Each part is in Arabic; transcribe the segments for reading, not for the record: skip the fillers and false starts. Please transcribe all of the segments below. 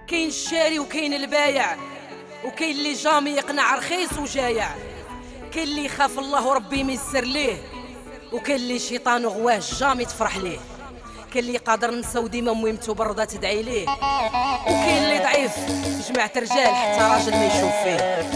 كاين الشاري وكاين البايع، وكاين اللي جامي يقنع رخيص وجايع، كاين اللي يخاف الله وربي ميسر ليه، وكاين اللي شيطان غواه جامي تفرح ليه، كاين اللي قادر نساو ديما مهمته برضه تدعي ليه، وكاين اللي ضعيف جماعة رجال حتى راجل ما يشوف فيه.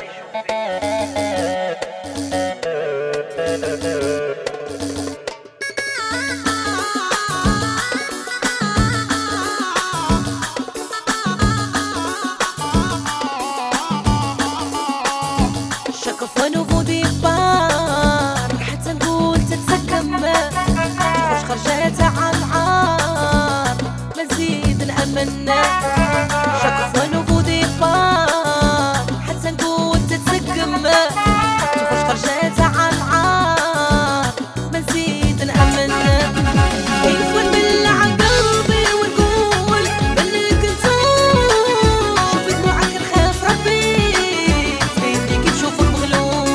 nouveau départ حتى نقول تتسكم تخرج خرجات عالعار مزيد نأمنا شكفوا nouveau départ حتى نقول تتسكم تخرج خرجات عالعار مزيد نأمنا يفوت بالله قلبي ونقول بانك انت شوفي دموعك نخاف ربي تبيني كي تشوفك مغلوب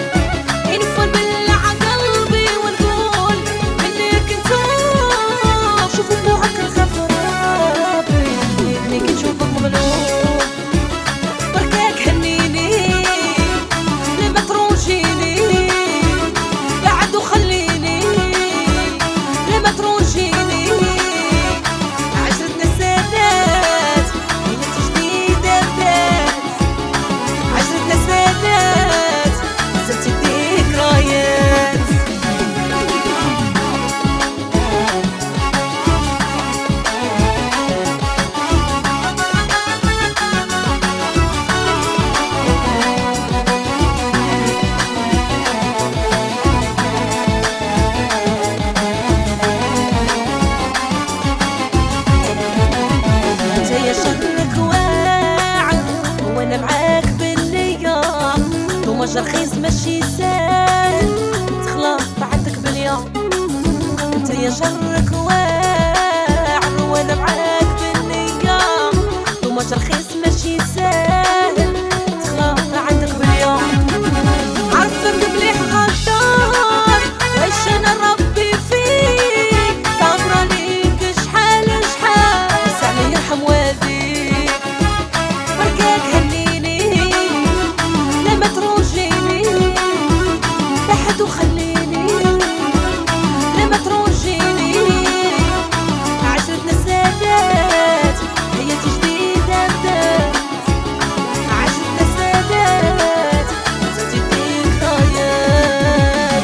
مجر رخيص ماشي ساهل تخلط بعدك باليوم انت يا شرك واعر وانا معاك بالنية ومجر رخيص ماشي ساهل تخلط بعدك باليوم عرفك مليح غدار واش انا ربي فيك صابرة ليك شحال شحال بس علي يرحم والديك بركاك هنيني لما تروجيني بحد وخليني لما تروجيني عشرتنا سادات حياتي جديدة بدات عشرتنا سادات زدتي ذكريات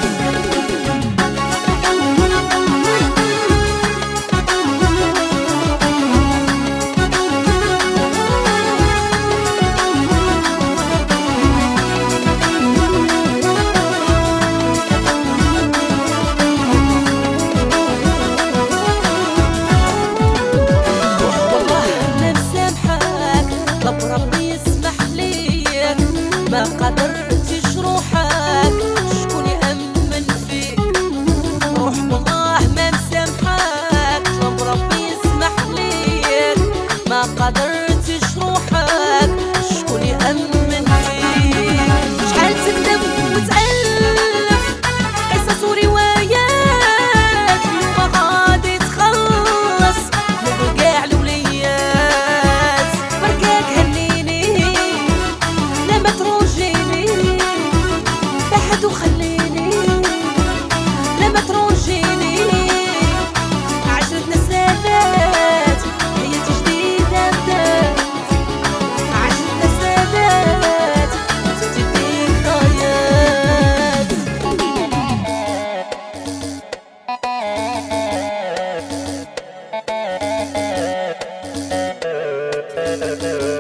ربي يسمح ليك ما قدرتش روحك شكون يأمن فيك روح والله ما مسامحك ربي يسمح ليك ما قدرتش روحك شكون يأمن فيك شحال تكذب وتألف قصص وروايات اليوم غادي تخلص من كاع الوليات وخليني لما تروجيني عشرتنا سادات حياتي جديدة بدات عشرتنا سادات زدتي ذكريات